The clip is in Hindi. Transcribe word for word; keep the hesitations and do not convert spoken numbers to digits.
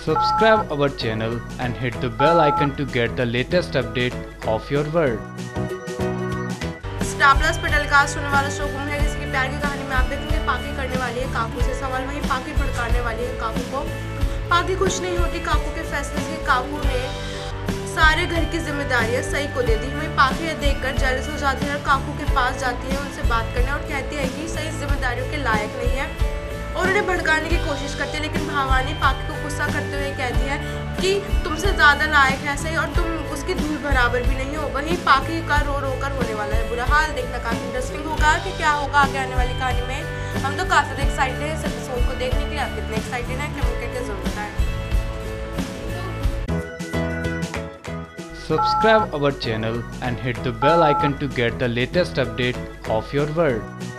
Subscribe our channel and hit the bell icon to get the latest update of your world. Star Plus पर टेलीकास्ट होने वाला शो गुम है जिसकी प्यार की कहानी में आप देखेंगे पाकी करने वाली है काकू से सवाल, वहीं पाकी भड़काने वाली है काकू को। पाकी खुश नहीं होती काकू के फैसले से। काकू ने सारे घर की जिम्मेदारियां सही को दे दी। वहीं पाकी यह देखकर जेलस हो जाती है और काकू के पास जाती है उनसे बात करने और कहती है कि सही जिम्मेदारियों के लायक नहीं है और उन्हें भड़काने की कोशिश करती है। लेकिन भवानी पाकी को गुस्सा करते हुए कहती है कि तुमसे ज़्यादा लायक है सही और तुम उसकी धूल बराबर भी नहीं हो। वहीं पाकी का रो रो कर होने वाला है बुरा हाल। देखना काफ़ी इंटरेस्टिंग होगा कि क्या होगा आगे आने वाली कहानी में। हम तो काफ़ी एक्साइटेड हैं इस एपिसोड को देखने के लिए। आप कितने एक्साइटेड हैं कमेंट करके जरूर बताएं। Subscribe our channel and hit the bell icon to get the latest update of your world.